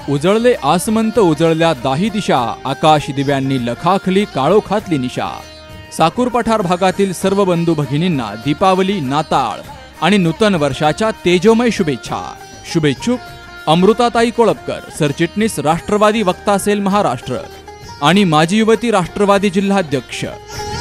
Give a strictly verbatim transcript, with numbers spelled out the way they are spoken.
उजळले आसमंत उजळल्या दाही दिशा, आकाश दिव्यांनी लखाखली काळोखातली निशा। साकूर पठार भागातील सर्व बंधू भगिनींना दीपावली, नाताळ आणि नूतन वर्षाच्या तेजोमय शुभेच्छा। शुभेच्छुक अमृताताई कोळपकर, सरचिटणीस राष्ट्रवादी वक्ता सेल महाराष्ट्र आणि माजी युवती राष्ट्रवादी जिल्हाध्यक्ष।